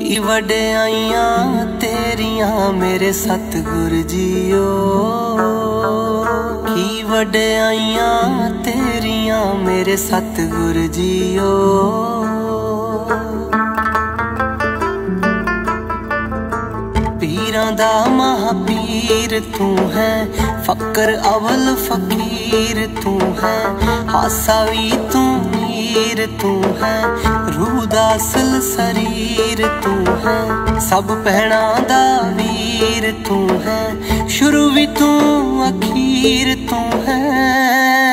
की वड्याइयां तेरियां मेरे सतगुर जीओ, की वड्याइयां तेरियां मेरे सतगुर जीओ। पीरां दा महापीर तू है, फकर अवल फकीर तू है, हासा भी तू मीर तू है, रूह दा असल शरीर तू है, सब भैणा दा वीर तू है, शुरू भी तू अखीर तू है।